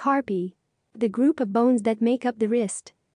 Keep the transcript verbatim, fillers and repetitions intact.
Carpi. The group of bones that make up the wrist.